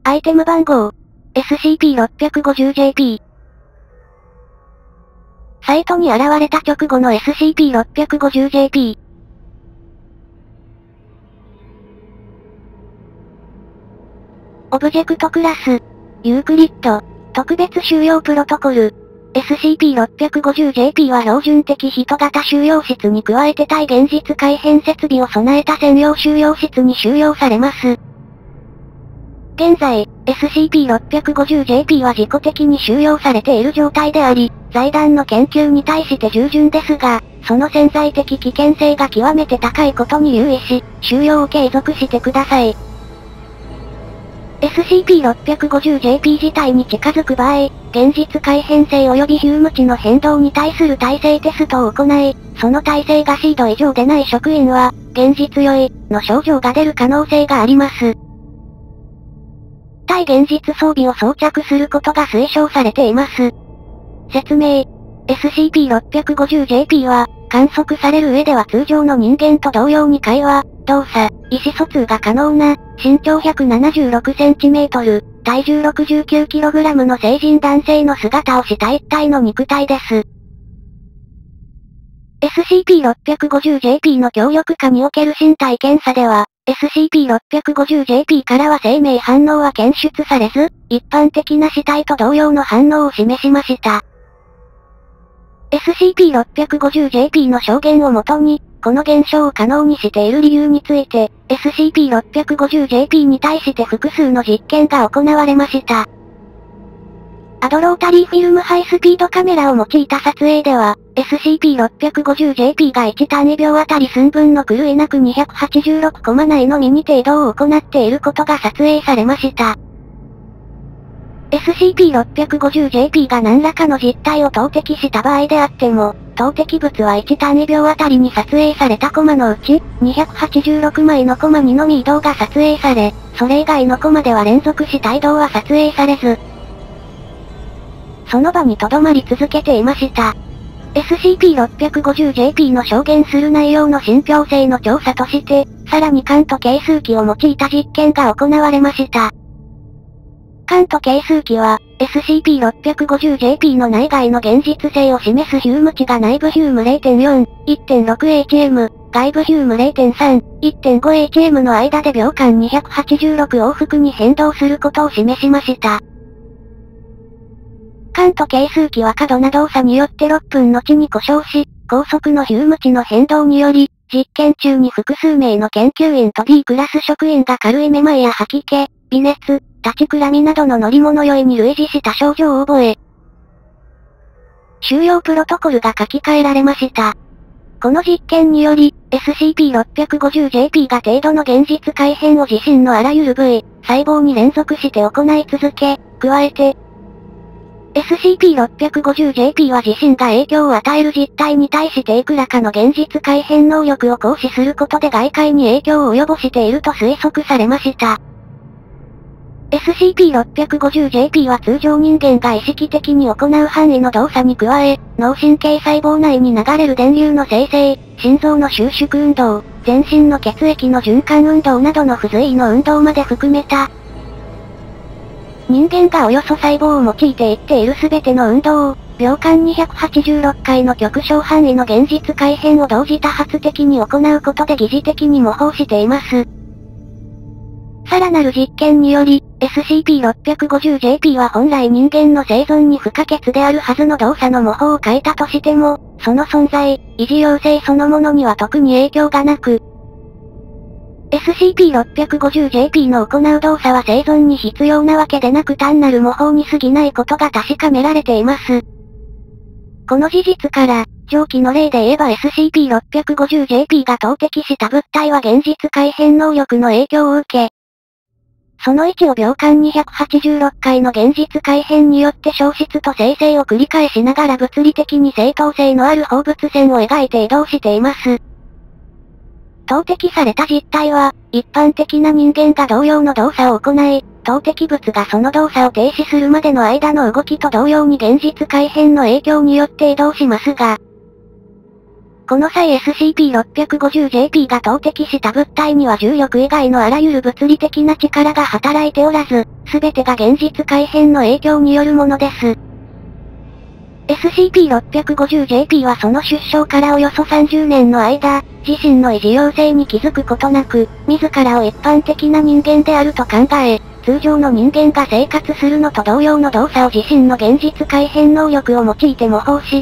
アイテム番号 SCP-650-JP。サイトに現れた直後の SCP-650-JP。オブジェクトクラス、ユークリッド、特別収容プロトコル。SCP-650-JP は標準的人型収容室に加えて対現実改変設備を備えた専用収容室に収容されます。現在、SCP-650-JP は自己的に収容されている状態であり、財団の研究に対して従順ですが、その潜在的危険性が極めて高いことに留意し、収容を継続してください。SCP-650-JP 自体に近づく場合、現実改変性及びヒューム値の変動に対する耐性テストを行い、その耐性が C 度以上でない職員は、現実酔いの症状が出る可能性があります。対現実装備を装着することが推奨されています。説明。SCP-650-JP は、観測される上では通常の人間と同様に会話、動作、意思疎通が可能な、身長 176cm、体重 69kg の成人男性の姿をした一体の肉体です。SCP-650-JP の強力化における身体検査では、SCP-650-JP からは生命反応は検出されず、一般的な死体と同様の反応を示しました。SCP-650-JP の証言をもとに、この現象を可能にしている理由について、SCP-650-JP に対して複数の実験が行われました。アドロータリーフィルムハイスピードカメラを用いた撮影では、SCP-650-JP が1単位秒あたり寸分の狂いなく286コマ内のミニ程度を行っていることが撮影されました。SCP-650-JP が何らかの実体を投擲した場合であっても、投擲物は1単位秒あたりに撮影されたコマのうち、286枚のコマにのみ移動が撮影され、それ以外のコマでは連続した移動は撮影されず、その場に留まり続けていました。SCP-650-JP の証言する内容の信憑性の調査として、さらにカント係数器を用いた実験が行われました。カント係数器は、SCP-650-JP の内外の現実性を示すヒューム値が内部ヒューム 0.4、1.6hm、外部ヒューム 0.3、1.5hm の間で秒間286往復に変動することを示しました。カント係数器は過度な動作によって6分後に故障し、高速のヒューム値の変動により、実験中に複数名の研究員と D クラス職員が軽いめまいや吐き気、微熱、立ちくらみなどの乗り物酔いに類似した症状を覚え、収容プロトコルが書き換えられました。この実験により、SCP-650-JP が程度の現実改変を自身のあらゆる部位、細胞に連続して行い続け、加えて、SCP-650-JP は自身が影響を与える実体に対していくらかの現実改変能力を行使することで外界に影響を及ぼしていると推測されました。SCP-650-JP は通常人間が意識的に行う範囲の動作に加え、脳神経細胞内に流れる電流の生成、心臓の収縮運動、全身の血液の循環運動などの不随意の運動まで含めた、人間がおよそ細胞を用いていっているすべての運動を、秒間286回の極小範囲の現実改変を同時多発的に行うことで疑似的に模倣しています。さらなる実験により、SCP-650-JP は本来人間の生存に不可欠であるはずの動作の模倣を変えたとしても、その存在、維持要請そのものには特に影響がなく、SCP-650-JP の行う動作は生存に必要なわけでなく単なる模倣に過ぎないことが確かめられています。この事実から、上記の例で言えば SCP-650-JP が投擲した物体は現実改変能力の影響を受け、その位置を秒間286回の現実改変によって消失と生成を繰り返しながら物理的に正当性のある放物線を描いて移動しています。投擲された実体は、一般的な人間が同様の動作を行い、投擲物がその動作を停止するまでの間の動きと同様に現実改変の影響によって移動しますが、 この際 SCP-650JP が投擲した物体には重力以外のあらゆる物理的な力が働いておらず、すべてが現実改変の影響によるものです。SCP-650JP はその出生からおよそ30年の間、自身の異常要性に気づくことなく、自らを一般的な人間であると考え、通常の人間が生活するのと同様の動作を自身の現実改変能力を用いて模倣し、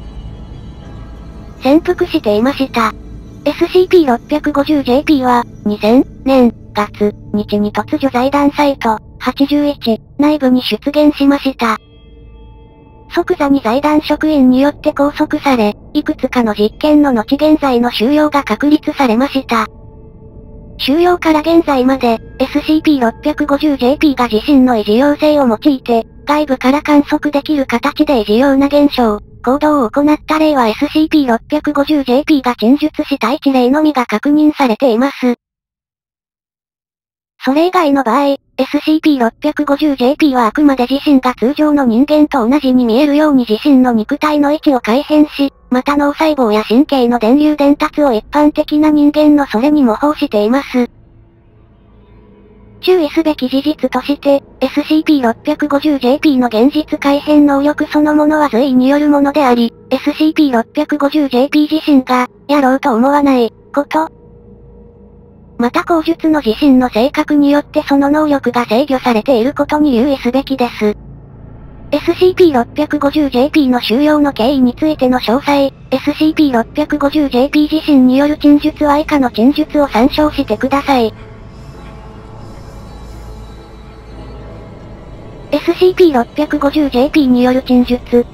潜伏していました。SCP-650JP は、2000年月日に突如財団サイト81内部に出現しました。即座に財団職員によって拘束され、いくつかの実験の後現在の収容が確立されました。収容から現在まで、SCP-650JP が自身の異常要性を用いて、外部から観測できる形で異常な現象、行動を行った例は SCP-650JP が陳述した1例のみが確認されています。それ以外の場合、SCP-650JP はあくまで自身が通常の人間と同じに見えるように自身の肉体の位置を改変し、また脳細胞や神経の電流伝達を一般的な人間のそれに模倣しています。注意すべき事実として、SCP-650JP の現実改変能力そのものは随意によるものであり、SCP-650JP 自身が、やろうと思わない、こと。また口述の自身の性格によってその能力が制御されていることに留意すべきです。SCP-650JP の収容の経緯についての詳細、SCP-650JP 自身による陳述は以下の陳述を参照してください。SCP-650JP による陳述。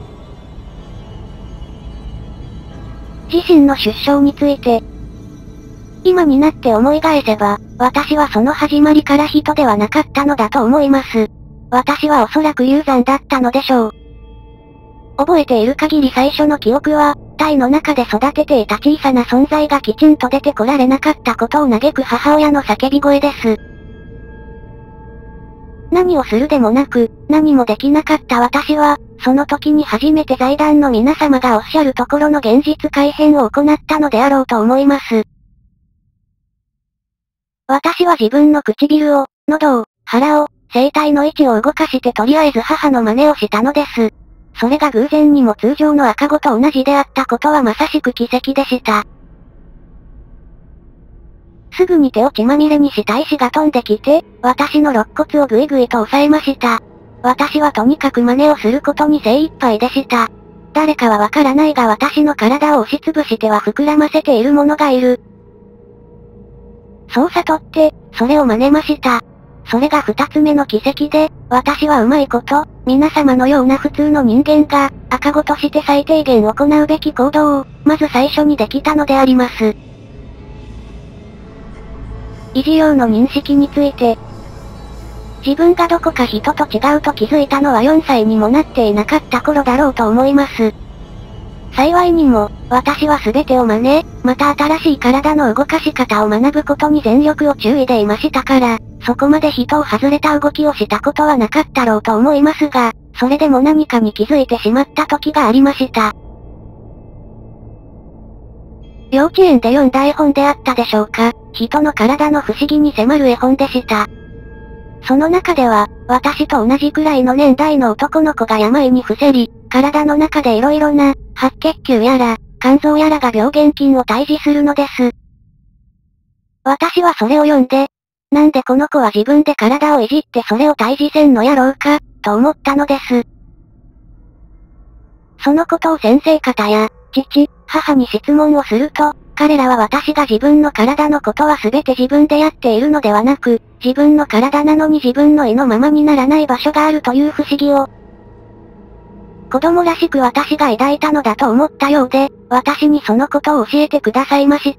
自身の出生について。今になって思い返せば、私はその始まりから人ではなかったのだと思います。私はおそらく流産だったのでしょう。覚えている限り最初の記憶は、体の中で育てていた小さな存在がきちんと出てこられなかったことを嘆く母親の叫び声です。何をするでもなく、何もできなかった私は、その時に初めて財団の皆様がおっしゃるところの現実改変を行ったのであろうと思います。私は自分の唇を、喉を、腹を、声帯の位置を動かしてとりあえず母の真似をしたのです。それが偶然にも通常の赤子と同じであったことはまさしく奇跡でした。すぐに手を血まみれにした石が飛んできて、私の肋骨をぐいぐいと押さえました。私はとにかく真似をすることに精一杯でした。誰かはわからないが私の体を押しつぶしては膨らませている者がいる。そう悟って、それを真似ました。それが二つ目の奇跡で、私はうまいこと、皆様のような普通の人間が、赤子として最低限行うべき行動を、まず最初にできたのであります。異常様の認識について、自分がどこか人と違うと気づいたのは4歳にもなっていなかった頃だろうと思います。幸いにも、私は全てを真似、また新しい体の動かし方を学ぶことに全力を注意でいましたから、そこまで人を外れた動きをしたことはなかったろうと思いますが、それでも何かに気づいてしまった時がありました。幼稚園で読んだ絵本であったでしょうか。人の体の不思議に迫る絵本でした。その中では、私と同じくらいの年代の男の子が病に伏せり、体の中で色々な、白血球やら、肝臓やらが病原菌を退治するのです。私はそれを読んで、なんでこの子は自分で体をいじってそれを退治せんのやろうか、と思ったのです。そのことを先生方や、父、母に質問をすると、彼らは私が自分の体のことは全て自分でやっているのではなく、自分の体なのに自分の意のままにならない場所があるという不思議を、子供らしく私が抱いたのだと思ったようで、私にそのことを教えてくださいました。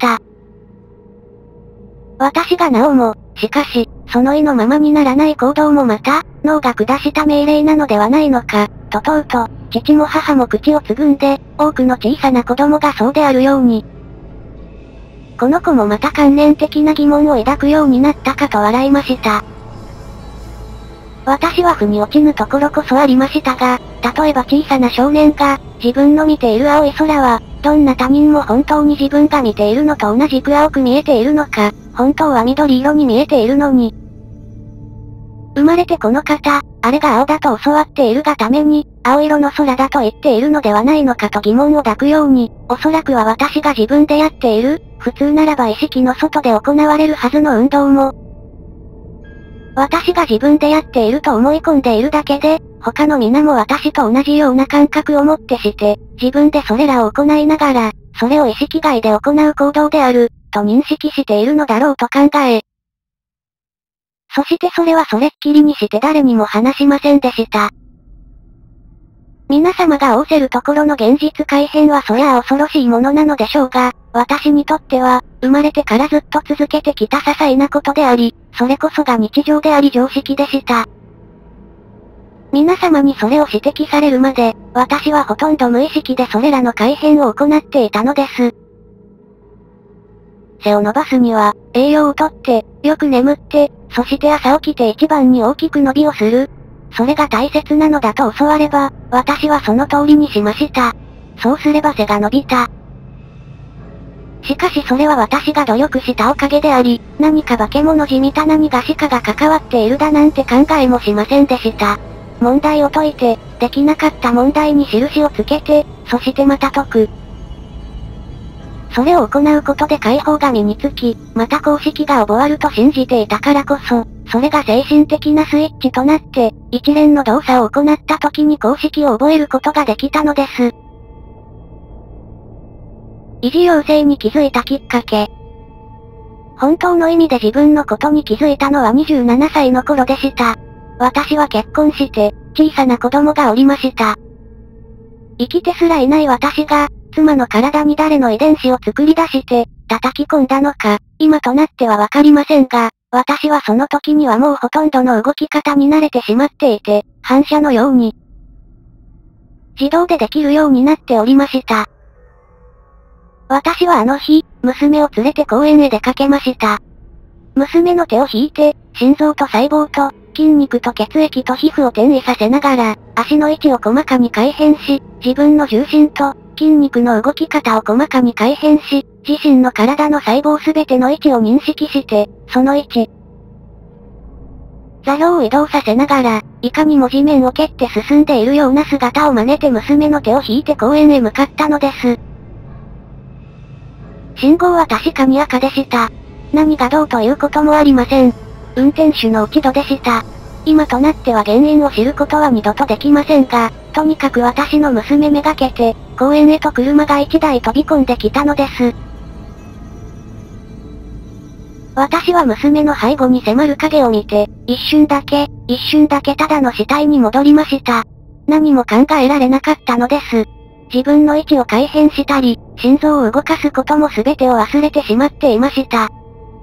私がなおも、しかし、その意のままにならない行動もまた、脳が下した命令なのではないのか、と問うと、父も母も口をつぐんで、多くの小さな子供がそうであるように。この子もまた観念的な疑問を抱くようになったかと笑いました。 私は腑に落ちぬところこそありましたが、例えば小さな少年が、自分の見ている青い空は、どんな他人も本当に自分が見ているのと同じく青く見えているのか、本当は緑色に見えているのに。生まれてこの方、あれが青だと教わっているがために、青色の空だと言っているのではないのかと疑問を抱くように、おそらくは私が自分でやっている、普通ならば意識の外で行われるはずの運動も、私が自分でやっていると思い込んでいるだけで、他の皆も私と同じような感覚を持ってして、自分でそれらを行いながら、それを意識外で行う行動である、と認識しているのだろうと考え。そしてそれはそれっきりにして誰にも話しませんでした。皆様が仰せるところの現実改変はそりゃあ恐ろしいものなのでしょうが、私にとっては、生まれてからずっと続けてきた些細なことであり、それこそが日常であり常識でした。皆様にそれを指摘されるまで、私はほとんど無意識でそれらの改変を行っていたのです。背を伸ばすには、栄養をとって、よく眠って、そして朝起きて一番に大きく伸びをする。それが大切なのだと教われば、私はその通りにしました。そうすれば背が伸びた。しかしそれは私が努力したおかげであり、何か化け物じみた何がしかが関わっているだなんて考えもしませんでした。問題を解いて、できなかった問題に印をつけて、そしてまた解く。それを行うことで解放が身につき、また公式が覚わると信じていたからこそ、それが精神的なスイッチとなって、一連の動作を行った時に公式を覚えることができたのです。異常要請に気づいたきっかけ。本当の意味で自分のことに気づいたのは27歳の頃でした。私は結婚して、小さな子供がおりました。生きてすらいない私が、妻の体に誰の遺伝子を作り出して、叩き込んだのか、今となってはわかりませんが、私はその時にはもうほとんどの動き方に慣れてしまっていて、反射のように、自動でできるようになっておりました。私はあの日、娘を連れて公園へ出かけました。娘の手を引いて、心臓と細胞と、筋肉と血液と皮膚を転移させながら、足の位置を細かに改変し、自分の重心と、筋肉の動き方を細かに改変し、自身の体の細胞すべての位置を認識して、その位置、座標を移動させながら、いかにも地面を蹴って進んでいるような姿を真似て娘の手を引いて公園へ向かったのです。信号は確かに赤でした。何がどうということもありません。運転手の落ち度でした。今となっては原因を知ることは二度とできませんが、とにかく私の娘めがけて、公園へと車が一台飛び込んできたのです。私は娘の背後に迫る影を見て、一瞬だけただの死体に戻りました。何も考えられなかったのです。自分の位置を改変したり、心臓を動かすことも全てを忘れてしまっていました。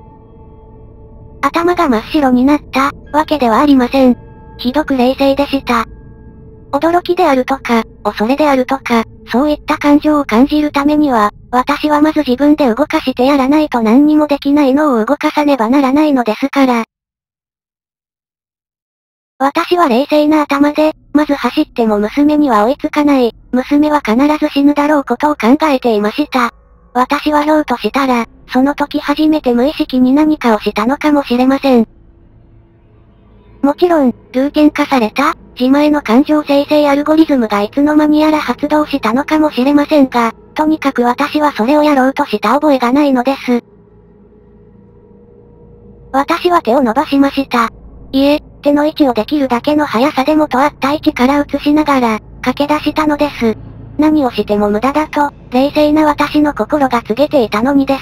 頭が真っ白になった、わけではありません。ひどく冷静でした。驚きであるとか、恐れであるとか、そういった感情を感じるためには、私はまず自分で動かしてやらないと何にもできない脳を動かさねばならないのですから。私は冷静な頭で、まず走っても娘には追いつかない、娘は必ず死ぬだろうことを考えていました。私はひょうとしたら、その時初めて無意識に何かをしたのかもしれません。もちろん、ルーティン化された、自前の感情生成アルゴリズムがいつの間にやら発動したのかもしれませんが、とにかく私はそれをやろうとした覚えがないのです。私は手を伸ばしました。いえ、手の位置をできるだけの速さでもとあった位置から移しながら、駆け出したのです。何をしても無駄だと、冷静な私の心が告げていたのにです。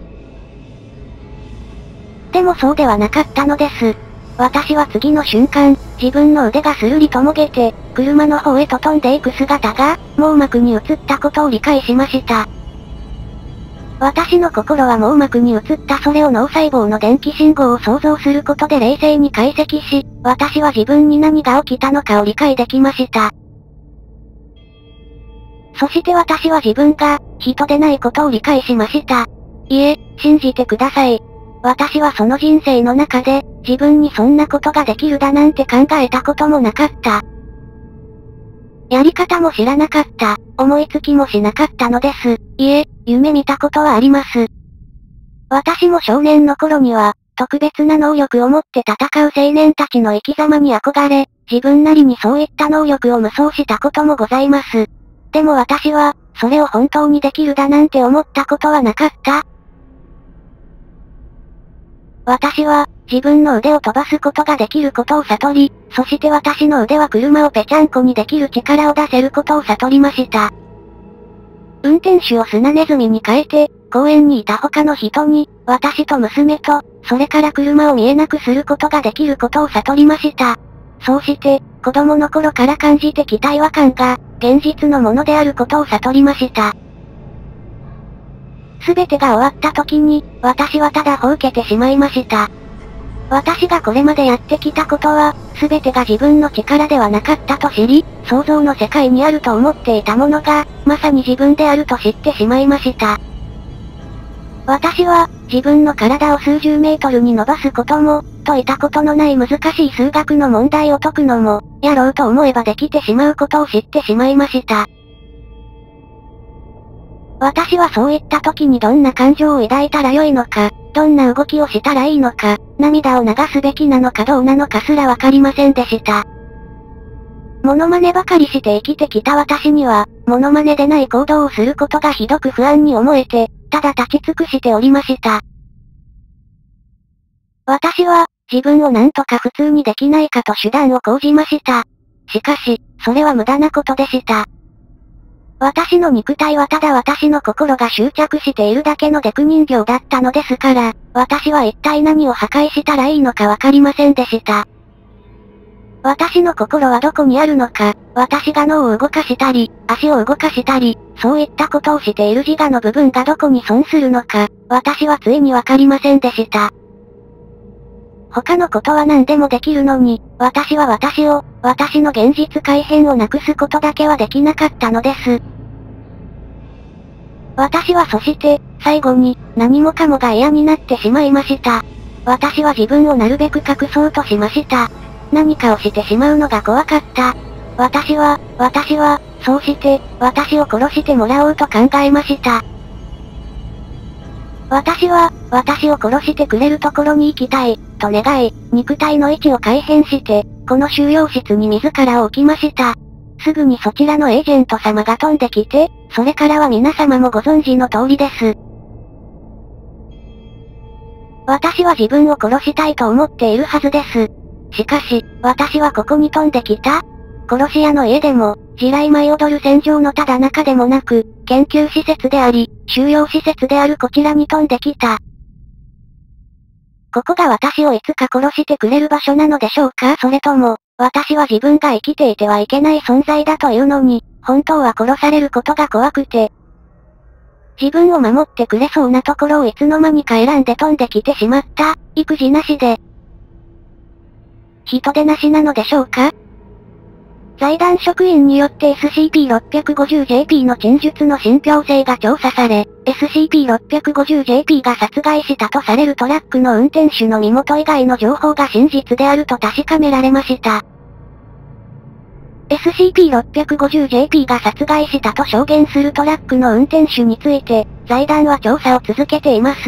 でもそうではなかったのです。私は次の瞬間、自分の腕がスルリともげて、車の方へと飛んでいく姿が、網膜に映ったことを理解しました。私の心は網膜に映ったそれを脳細胞の電気信号を想像することで冷静に解析し、私は自分に何が起きたのかを理解できました。そして私は自分が、人でないことを理解しました。いえ、信じてください。 私はその人生の中で、自分にそんなことができるだなんて考えたこともなかった。やり方も知らなかった、思いつきもしなかったのです。いえ、夢見たことはあります。私も少年の頃には、特別な能力を持って戦う青年たちの生き様に憧れ、自分なりにそういった能力を無双したこともございます。でも私は、それを本当にできるだなんて思ったことはなかった。私は、自分の腕を飛ばすことができることを悟り、そして私の腕は車をぺちゃんこにできる力を出せることを悟りました。運転手をスナネズミに変えて、公園にいた他の人に、私と娘と、それから車を見えなくすることができることを悟りました。そうして、子供の頃から感じてきた違和感が、現実のものであることを悟りました。すべてが終わった時に、私はただほうけてしまいました。私がこれまでやってきたことは、すべてが自分の力ではなかったと知り、想像の世界にあると思っていたものが、まさに自分であると知ってしまいました。私は、自分の体を数十メートルに伸ばすことも、解いたことのない難しい数学の問題を解くのも、やろうと思えばできてしまうことを知ってしまいました。私はそういった時にどんな感情を抱いたらよいのか、どんな動きをしたらいいのか、涙を流すべきなのかどうなのかすらわかりませんでした。モノマネばかりして生きてきた私には、モノマネでない行動をすることがひどく不安に思えて、ただ立ち尽くしておりました。私は、自分をなんとか普通にできないかと手段を講じました。しかし、それは無駄なことでした。私の肉体はただ私の心が執着しているだけのデク人形だったのですから、私は一体何を破壊したらいいのかわかりませんでした。私の心はどこにあるのか、私が脳を動かしたり、足を動かしたり、そういったことをしている自我の部分がどこに損するのか、私はついにわかりませんでした。他のことは何でもできるのに、私は私を、私の現実改変をなくすことだけはできなかったのです。私はそして、最後に、何もかもが嫌になってしまいました。私は自分をなるべく隠そうとしました。何かをしてしまうのが怖かった。私は、そうして、私を殺してもらおうと考えました。私は、私を殺してくれるところに行きたい、と願い、肉体の位置を改変して、この収容室に自らを置きました。すぐにそちらのエージェント様が飛んできて、それからは皆様もご存知の通りです。私は自分を殺したいと思っているはずです。しかし、私はここに飛んできた。殺し屋の家でも、地雷舞い踊る戦場のただ中でもなく、研究施設であり、収容施設であるこちらに飛んできた。ここが私をいつか殺してくれる場所なのでしょうか？それとも、私は自分が生きていてはいけない存在だというのに、本当は殺されることが怖くて。自分を守ってくれそうなところをいつの間にか選んで飛んできてしまった、育児なしで。人手なしなのでしょうか？財団職員によって SCP-650JP の陳述の信憑性が調査され、SCP-650JP が殺害したとされるトラックの運転手の身元以外の情報が真実であると確かめられました。SCP-650JP が殺害したと証言するトラックの運転手について、財団は調査を続けています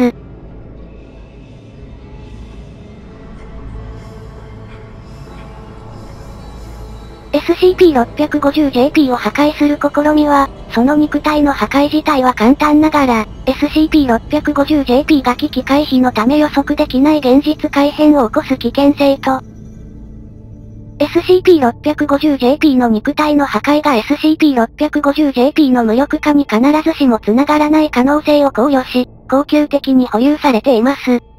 。SCP-650JP を破壊する試みは、その肉体の破壊自体は簡単ながら、SCP-650JP が危機回避のため予測できない現実改変を起こす危険性と、SCP-650JP の肉体の破壊が SCP-650JP の無力化に必ずしもつながらない可能性を考慮し、恒久的に保有されています。